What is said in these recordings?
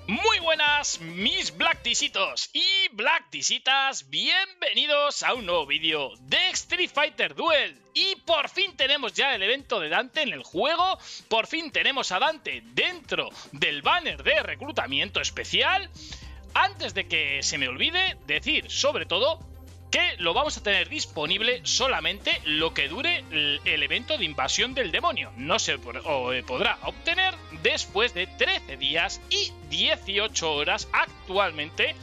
Muy buenas, mis Blacktisitos y Blacktisitas, bienvenidos a un nuevo vídeo de Street Fighter Duel. Y por fin tenemos ya el evento de Dante en el juego, por fin tenemos a Dante dentro del banner de reclutamiento especial. Antes de que se me olvide decir, sobre todo, que lo vamos a tener disponible solamente lo que dure el evento de invasión del demonio. No se podrá obtener después de 13 días y 18 horas actualmente.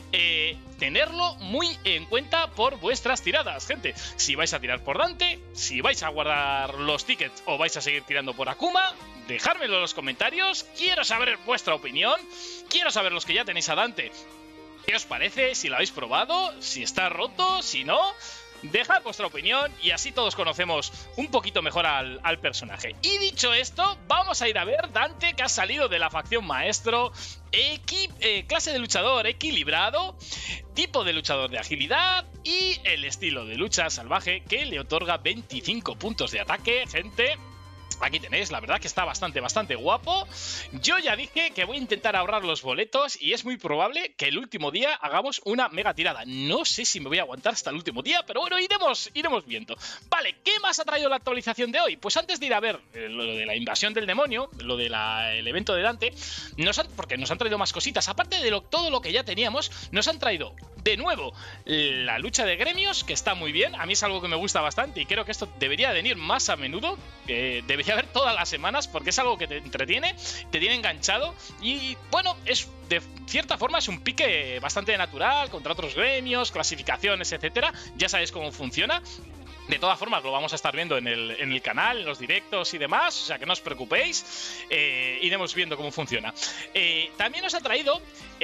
Tenerlo muy en cuenta por vuestras tiradas, gente. Si vais a tirar por Dante, si vais a guardar los tickets o vais a seguir tirando por Akuma, dejármelo en los comentarios. Quiero saber vuestra opinión. Quiero saber los que ya tenéis a Dante. ¿Qué os parece? Si lo habéis probado, si está roto, si no, dejad vuestra opinión y así todos conocemos un poquito mejor al personaje. Y dicho esto, vamos a ir a ver Dante, que ha salido de la facción maestro, clase de luchador equilibrado, tipo de luchador de agilidad y el estilo de lucha salvaje que le otorga 25 puntos de ataque, gente. Aquí tenéis, la verdad que está bastante guapo. Yo ya dije que voy a intentar ahorrar los boletos y es muy probable que el último día hagamos una mega tirada. No sé si me voy a aguantar hasta el último día, pero bueno, iremos viendo. Vale, ¿qué más ha traído la actualización de hoy? Pues antes de ir a ver lo de la invasión del demonio, lo del evento de Dante, porque nos han traído más cositas. Aparte de todo lo que ya teníamos, nos han traído de nuevo la lucha de gremios, que está muy bien. A mí es algo que me gusta bastante y creo que esto debería venir más a menudo. Debería haber todas las semanas porque es algo que te entretiene, te tiene enganchado y bueno, es de cierta forma es un pique bastante natural contra otros gremios, clasificaciones, etcétera. Ya sabéis cómo funciona. De todas formas, lo vamos a estar viendo en el canal, en los directos y demás, o sea que no os preocupéis, iremos viendo cómo funciona. También nos ha traído,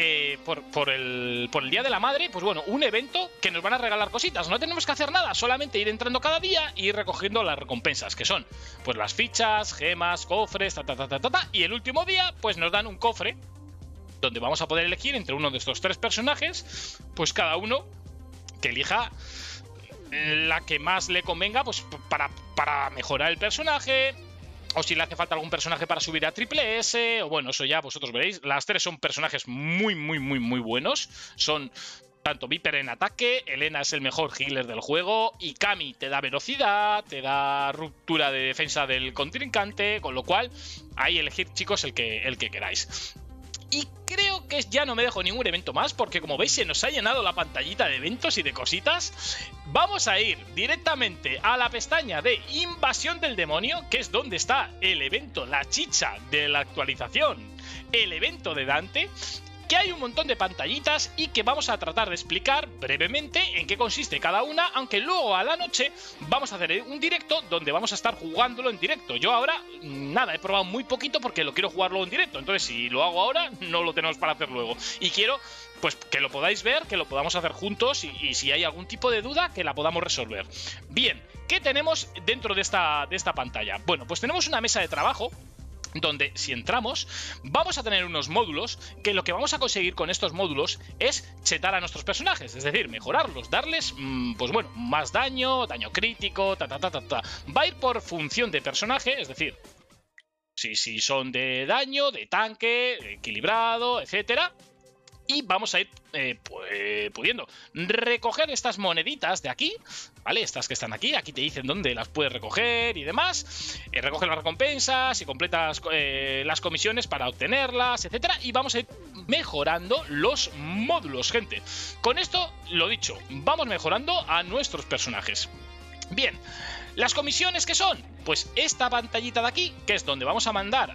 por el Día de la Madre, pues bueno, un evento que nos van a regalar cositas. No tenemos que hacer nada, solamente ir entrando cada día y ir recogiendo las recompensas, que son pues las fichas, gemas, cofres, y el último día pues nos dan un cofre donde vamos a poder elegir entre uno de estos tres personajes, pues cada uno que elija la que más le convenga, pues para mejorar el personaje, o si le hace falta algún personaje para subir a Triple S, o bueno, eso ya vosotros veréis. Las tres son personajes muy buenos. Son tanto Viper en ataque, Elena es el mejor healer del juego, y Kami te da velocidad, te da ruptura de defensa del contrincante, con lo cual ahí elegid, chicos, el que queráis. Y creo que ya no me dejo ningún evento más, porque como veis se nos ha llenado la pantallita de eventos y de cositas. Vamos a ir directamente a la pestaña de Invasión del Demonio, que es donde está el evento, la chicha de la actualización, el evento de Dante, que hay un montón de pantallitas y que vamos a tratar de explicar brevemente en qué consiste cada una, aunque luego a la noche vamos a hacer un directo donde vamos a estar jugándolo en directo. Yo ahora, nada, he probado muy poquito porque lo quiero jugarlo en directo, entonces si lo hago ahora no lo tenemos para hacer luego. Y quiero pues que lo podáis ver, que lo podamos hacer juntos y si hay algún tipo de duda que la podamos resolver. Bien, ¿qué tenemos dentro de esta pantalla? Bueno, pues tenemos una mesa de trabajo donde si entramos vamos a tener unos módulos que lo que vamos a conseguir con estos módulos es chetar a nuestros personajes, es decir, mejorarlos, darles pues bueno, más daño crítico, va a ir por función de personaje, es decir, si son de daño, de tanque, equilibrado, etcétera. Y vamos a ir pudiendo recoger estas moneditas de aquí, ¿vale? Estas que están aquí, aquí te dicen dónde las puedes recoger y demás. Recoge las recompensas y completas las comisiones para obtenerlas, etcétera. Y vamos a ir mejorando los módulos, gente. Con esto, lo dicho, vamos mejorando a nuestros personajes. Bien, ¿las comisiones qué son? Pues esta pantallita de aquí, que es donde vamos a mandar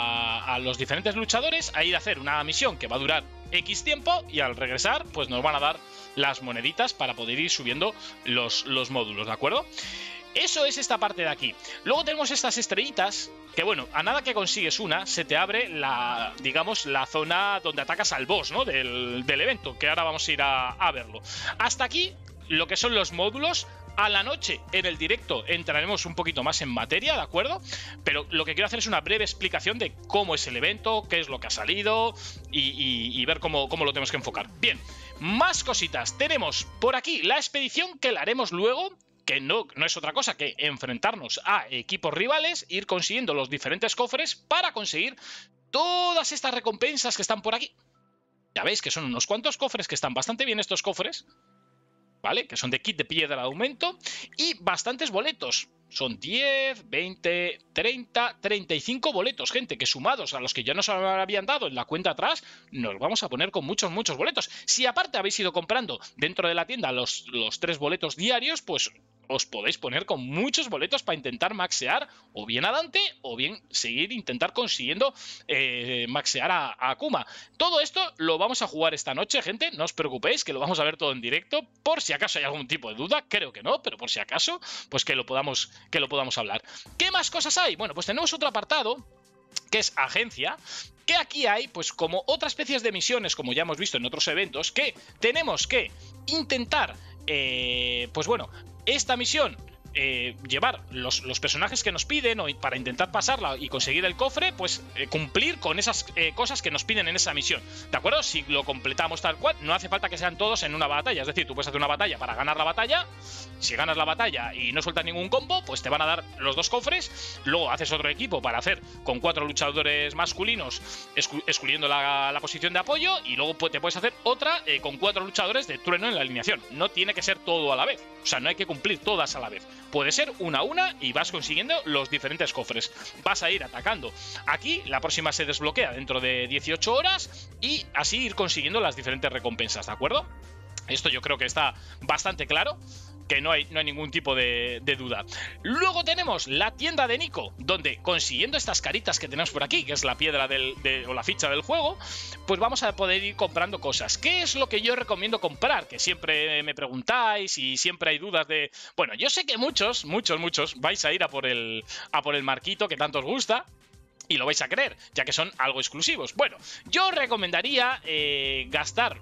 a los diferentes luchadores a ir a hacer una misión que va a durar X tiempo y al regresar pues nos van a dar las moneditas para poder ir subiendo los módulos, ¿de acuerdo? Eso es esta parte de aquí. Luego tenemos estas estrellitas que, bueno, a nada que consigues una, se te abre digamos, la zona donde atacas al boss, ¿no? Del evento, que ahora vamos a ir a verlo. Hasta aquí lo que son los módulos. A la noche, en el directo, entraremos un poquito más en materia, ¿de acuerdo? Pero lo que quiero hacer es una breve explicación de cómo es el evento, qué es lo que ha salido y ver cómo lo tenemos que enfocar. Bien, más cositas. Tenemos por aquí la expedición que la haremos luego, que no es otra cosa que enfrentarnos a equipos rivales, ir consiguiendo los diferentes cofres para conseguir todas estas recompensas que están por aquí. Ya veis que son unos cuantos cofres que están bastante bien estos cofres, ¿vale? Que son de kit de piedra de aumento y bastantes boletos. Son 10, 20, 30, 35 boletos, gente, que sumados a los que ya nos habían dado en la cuenta atrás, nos vamos a poner con muchos boletos. Si aparte habéis ido comprando dentro de la tienda los 3 boletos diarios, pues os podéis poner con muchos boletos para intentar maxear o bien a Dante o bien intentar consiguiendo maxear a Akuma. Todo esto lo vamos a jugar esta noche, gente, no os preocupéis, que lo vamos a ver todo en directo, por si acaso hay algún tipo de duda, creo que no, pero por si acaso, pues que lo podamos hablar. ¿Qué más cosas hay? Bueno, pues tenemos otro apartado que es agencia, que aquí hay pues como otras especies de misiones, como ya hemos visto en otros eventos, que tenemos que intentar, pues bueno, esta misión, llevar los personajes que nos piden o para intentar pasarla y conseguir el cofre, pues cumplir con esas cosas que nos piden en esa misión, ¿de acuerdo? Si lo completamos tal cual, no hace falta que sean todos en una batalla, es decir, tú puedes hacer una batalla para ganar la batalla, si ganas la batalla y no sueltas ningún combo, pues te van a dar los 2 cofres, luego haces otro equipo para hacer con 4 luchadores masculinos, excluyendo la posición de apoyo, y luego te puedes hacer otra con 4 luchadores de trueno en la alineación. No tiene que ser todo a la vez, o sea, no hay que cumplir todas a la vez. Puede ser una a una y vas consiguiendo los diferentes cofres. Vas a ir atacando. Aquí la próxima se desbloquea dentro de 18 horas y así ir consiguiendo las diferentes recompensas, ¿de acuerdo? Esto yo creo que está bastante claro, que no hay ningún tipo de duda. Luego tenemos la tienda de Nico, donde consiguiendo estas caritas que tenemos por aquí, que es la piedra o la ficha del juego, pues vamos a poder ir comprando cosas. ¿Qué es lo que yo recomiendo comprar? Que siempre me preguntáis y siempre hay dudas de... Bueno, yo sé que muchos vais a ir a por el marquito que tanto os gusta, y lo vais a querer, ya que son algo exclusivos. Bueno, yo recomendaría gastar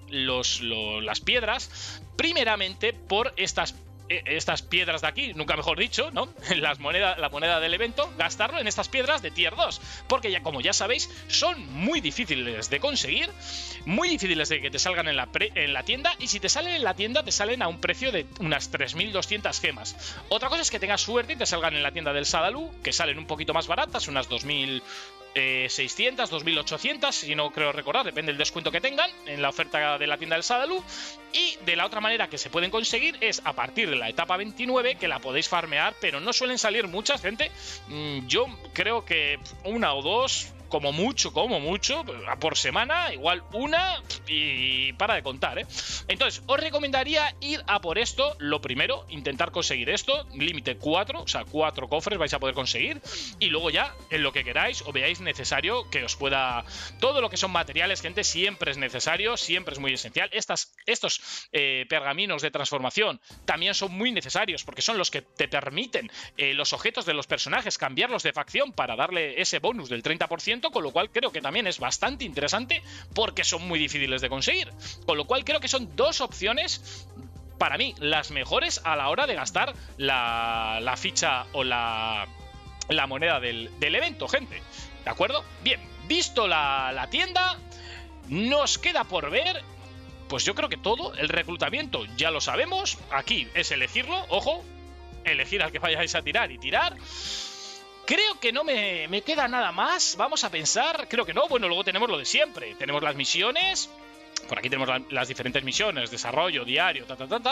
las piedras primeramente por estas piedras de aquí, nunca mejor dicho, ¿no? La moneda del evento, gastarlo en estas piedras de tier 2, porque ya, como ya sabéis, son muy difíciles de conseguir, muy difíciles de que te salgan en la tienda, y si te salen en la tienda, te salen a un precio de unas 3.200 gemas. Otra cosa es que tengas suerte y te salgan en la tienda del Sadaloo, que salen un poquito más baratas, unas 2.600, 2.800, si no creo recordar, depende del descuento que tengan en la oferta de la tienda del Sadaloo. Y de la otra manera que se pueden conseguir es a partir de la etapa 29, que la podéis farmear, pero no suelen salir muchas, gente. Yo creo que una o dos, como mucho, por semana, igual una, y para de contar, ¿eh? Entonces, os recomendaría ir a por esto, lo primero, intentar conseguir esto, límite 4, o sea, 4 cofres vais a poder conseguir, y luego ya, en lo que queráis o veáis necesario que os pueda... Todo lo que son materiales, gente, siempre es necesario, siempre es muy esencial. Estos pergaminos de transformación también son muy necesarios, porque son los que te permiten los objetos de los personajes cambiarlos de facción para darle ese bonus del 30%, con lo cual creo que también es bastante interesante, porque son muy difíciles de conseguir. Con lo cual creo que son 2 opciones, para mí, las mejores a la hora de gastar la ficha o la moneda del evento, gente. ¿De acuerdo? Bien, visto la tienda, nos queda por ver... Pues yo creo que todo, el reclutamiento ya lo sabemos, aquí es elegirlo, ojo, elegir al que vayáis a tirar y tirar. Creo que no me queda nada más, vamos a pensar, creo que no. Bueno, luego tenemos lo de siempre, tenemos las misiones, por aquí tenemos las diferentes misiones, desarrollo, diario,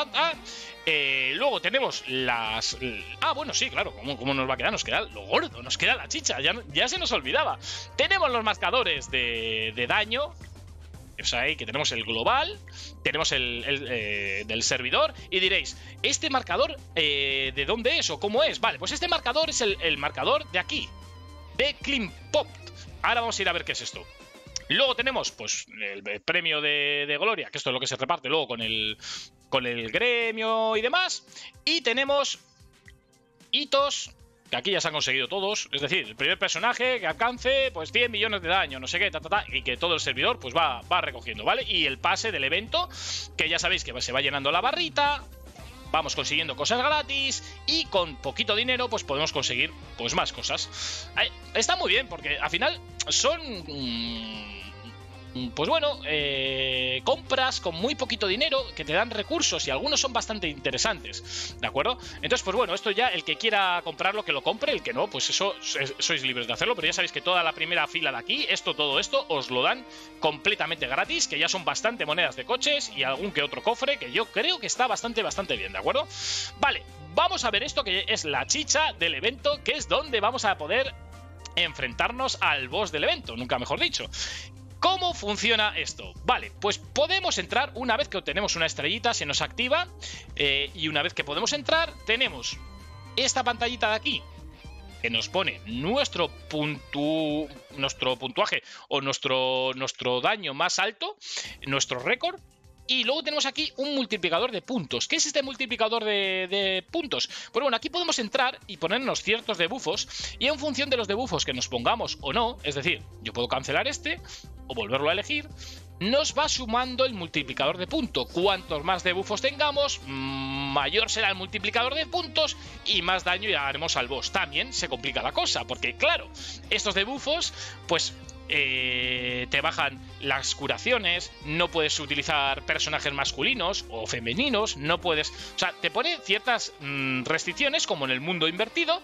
luego tenemos las... bueno, sí, claro, ¿cómo nos va a quedar? Nos queda lo gordo, nos queda la chicha, ya se nos olvidaba. Tenemos los marcadores de daño. O sea, que tenemos el global, tenemos el del servidor, y diréis, ¿este marcador de dónde es o cómo es? Vale, pues este marcador es el marcador de aquí, de Clean Pop. Ahora vamos a ir a ver qué es esto. Luego tenemos, pues, el premio de gloria, que esto es lo que se reparte luego con el gremio y demás. Y tenemos hitos, que aquí ya se han conseguido todos, es decir, el primer personaje que alcance pues 100 millones de daño, no sé qué, y que todo el servidor pues va recogiendo, ¿vale? Y el pase del evento, que ya sabéis que se va llenando la barrita, vamos consiguiendo cosas gratis y con poquito dinero pues podemos conseguir pues más cosas. Está muy bien porque al final son pues bueno, compras con muy poquito dinero que te dan recursos y algunos son bastante interesantes, ¿de acuerdo? Entonces, pues bueno, esto ya el que quiera comprarlo que lo compre, el que no, pues eso sois libres de hacerlo, pero ya sabéis que toda la primera fila de aquí, todo esto os lo dan completamente gratis, que ya son bastante monedas de coches y algún que otro cofre que yo creo que está bastante bien, ¿de acuerdo? Vale, vamos a ver esto que es la chicha del evento, que es donde vamos a poder enfrentarnos al boss del evento, nunca mejor dicho. ¿Cómo funciona esto? Vale, pues podemos entrar una vez que obtenemos una estrellita, se nos activa y una vez que podemos entrar tenemos esta pantallita de aquí que nos pone nuestro puntuaje o nuestro daño más alto, nuestro récord. Y luego tenemos aquí un multiplicador de puntos. ¿Qué es este multiplicador de puntos? Pues bueno, aquí podemos entrar y ponernos ciertos debuffos y en función de los debuffos que nos pongamos o no, es decir, yo puedo cancelar este o volverlo a elegir, nos va sumando el multiplicador de puntos. Cuantos más debuffos tengamos, mayor será el multiplicador de puntos y más daño ya haremos al boss. También se complica la cosa, porque claro, estos debuffos, pues te bajan las curaciones, no puedes utilizar personajes masculinos o femeninos, no puedes... O sea, te pone ciertas restricciones como en el mundo invertido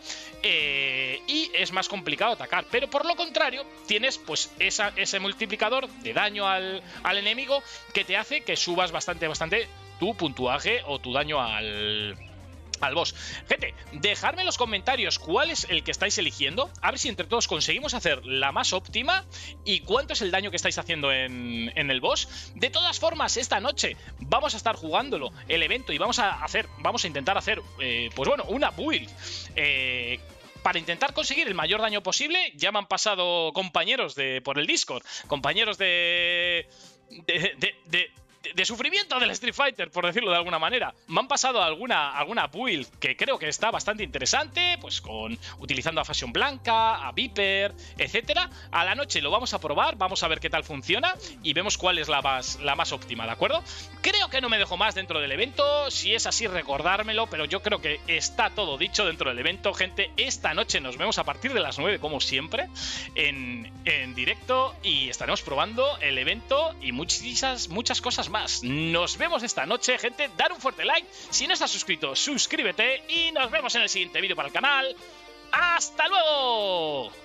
y es más complicado atacar, pero por lo contrario tienes pues ese multiplicador de daño al enemigo que te hace que subas bastante tu puntuaje o tu daño al boss. Gente, dejadme en los comentarios cuál es el que estáis eligiendo, a ver si entre todos conseguimos hacer la más óptima y cuánto es el daño que estáis haciendo en el boss. De todas formas, esta noche vamos a estar jugándolo, el evento, y vamos a intentar hacer, pues bueno, una build para intentar conseguir el mayor daño posible. Ya me han pasado compañeros por el Discord, compañeros de sufrimiento del Street Fighter, por decirlo de alguna manera. Me han pasado alguna build que creo que está bastante interesante, pues utilizando a Fashion Blanca, a Viper, etcétera. A la noche lo vamos a probar, vamos a ver qué tal funciona y vemos cuál es la más óptima, ¿de acuerdo? Creo que no me dejo más dentro del evento, si es así recordármelo, pero yo creo que está todo dicho dentro del evento, gente. Esta noche nos vemos a partir de las 9, como siempre, en directo, y estaremos probando el evento y muchas cosas más. Nos vemos esta noche, gente. Dar un fuerte like. Si no estás suscrito, suscríbete y nos vemos en el siguiente vídeo para el canal. ¡Hasta luego!